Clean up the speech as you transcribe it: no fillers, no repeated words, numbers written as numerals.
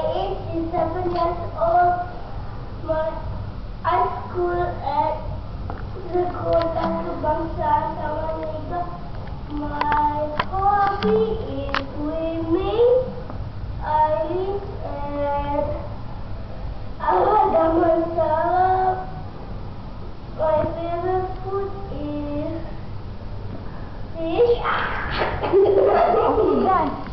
age is 7 years old. I school at Sekolah Kebangsaan Samarinda. My hobby is swimming. I live at Aladaman. My favorite food is fish. Okay, done.